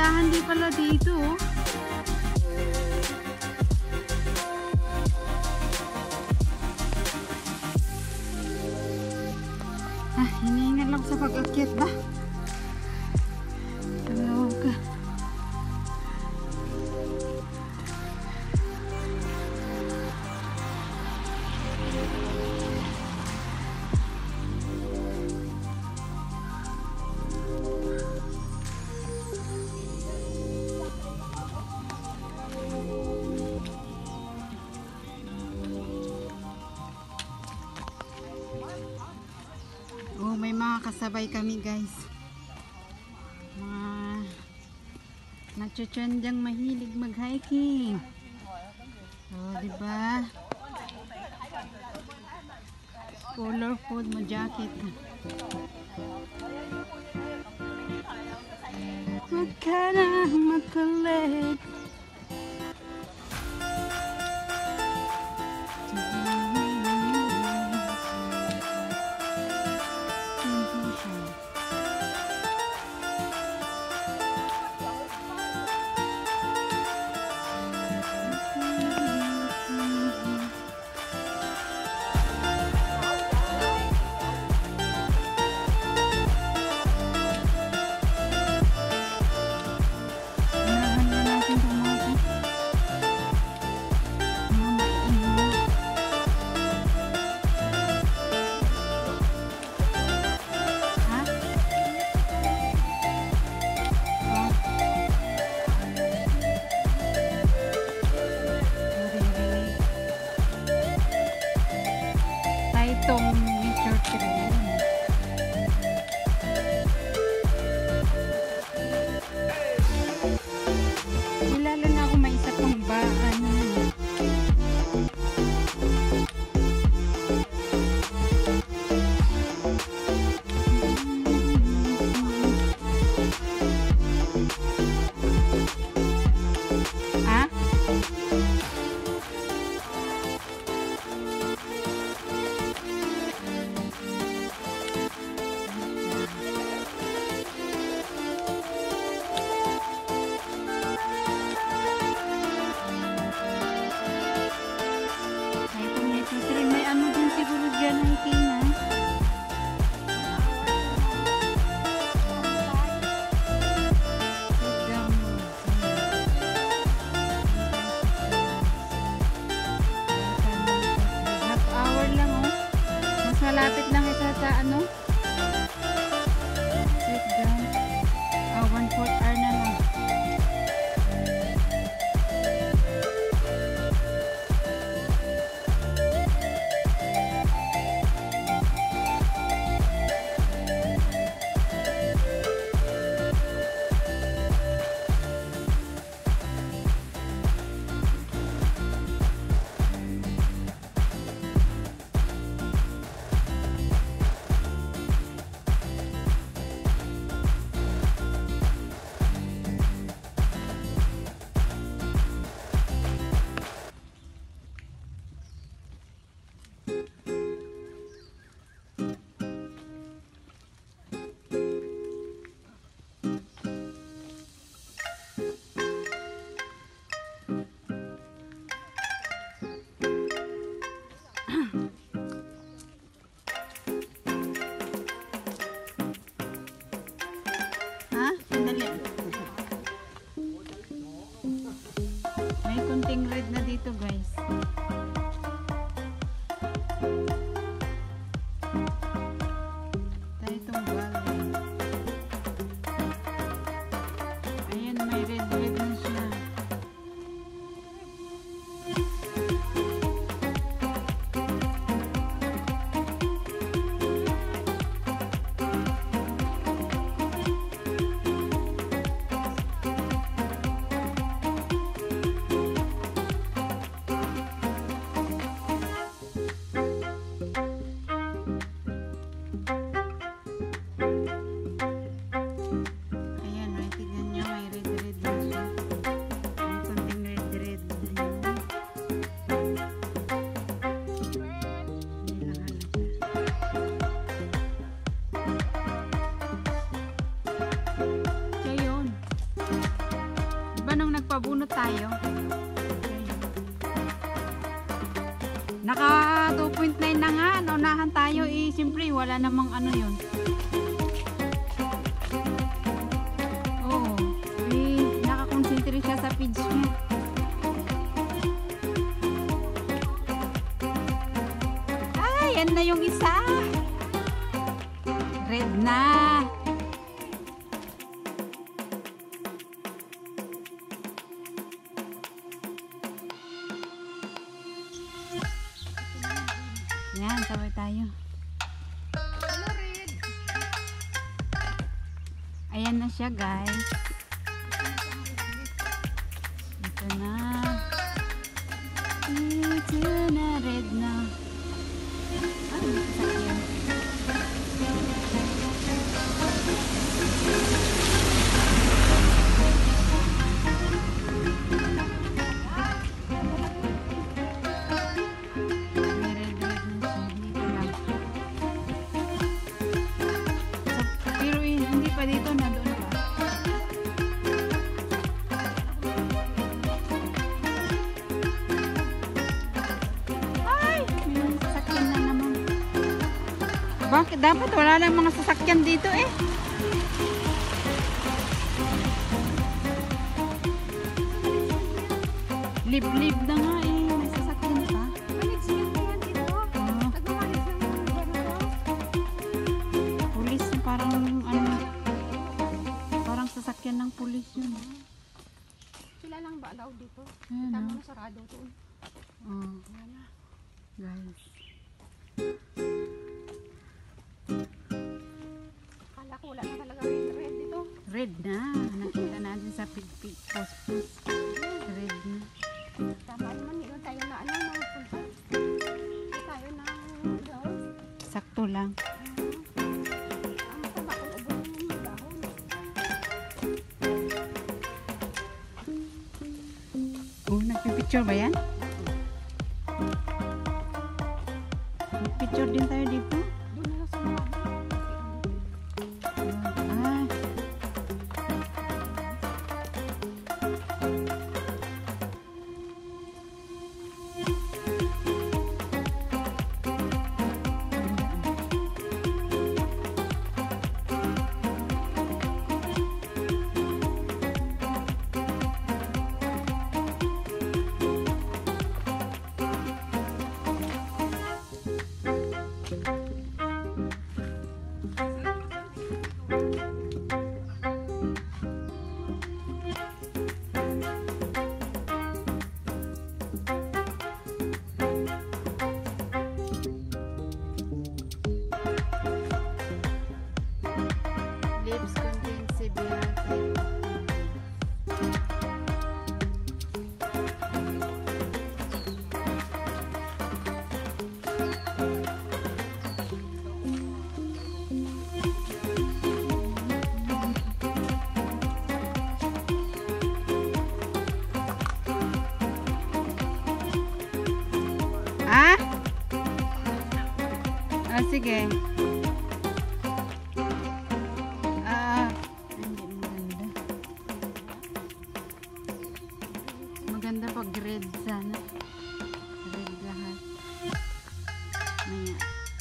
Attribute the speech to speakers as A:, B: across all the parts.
A: tindahan din pala dito. Hinihingal lang sa pag-akyat ba? Talaga. Oh, may mga kasabay kami guys. Mga natsutsyandyang mahilig mag-hiking. Oh, diba? Colorful mo jacket. Huwag ka na matalit. Itong nature trail. Lalo na ako may isa pang baan. May ano din siguro dyan ang hikingan. Half hour lang oh. Mas malapit lang isa sa ano. Sit down. 1/4 hour na lang. May kunting red na dito guys. Itong valley. Ayan, may red na siya. tayo. Naka 2.9 na nga. Naunahan tayo eh. Siyempre wala namang ano yun. Oo. Eh, nakakonsentrate siya sa page niya. Ay, yan na yung isa. Red na. Yan, sabay tayo. Ayan na siya, guys. Ito na. Ito na, red na. Ah, sasakyan. Dito na doon pa. Ay, may sasakyan na naman. Bakit dapat wala lang mga sasakyan dito eh? Lib-lib na nga eh, may sasakyan pa. Balik siya yan dito. Nagmamalit siya ng ganito. Pulis parang ano, sasakyan ng pulis yun.
B: Sila lang ba daw dito?
A: Ayan,
B: Tama na sarado doon.
A: Oh.
B: Ayan na.
A: Guys.
B: Akala ko wala na talaga red dito.
A: Red na. Nakita natin sa pig-pig post-post. Red na.
B: Tama naman yun tayo na ano punta. Tayo na doon.
A: Sakto lang.
B: Ang taba ko ubos yung dahon.
A: Oh, nagpipicture ba yan? Nagpicture din tayo dito.
B: Doon na sa mga
A: Ah. Lips contain severe Ah? Ah, sige. Hindi maganda. Maganda pag red sana. Red lahat. Maya.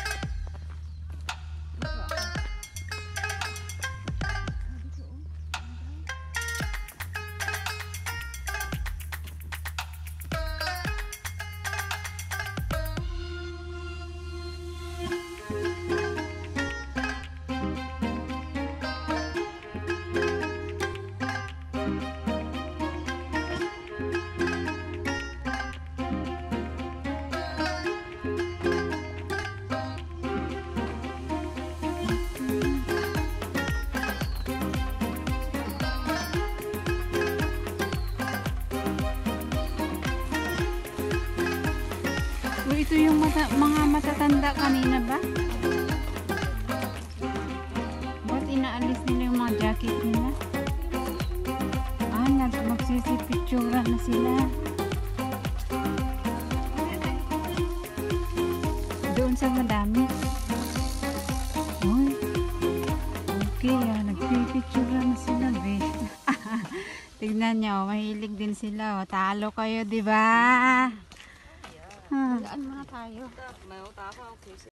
A: So, ito yung mga matatanda kanina ba? Ba't inaalis nila yung mga jacket nila? Ah, magsisipictura na sila. Doon sa madami. Uy. Okay, nagpipictura na sila, be. Tignan nyo, mahilig din sila. Oh. Talo kayo, di ba?
B: Daan muna tayo.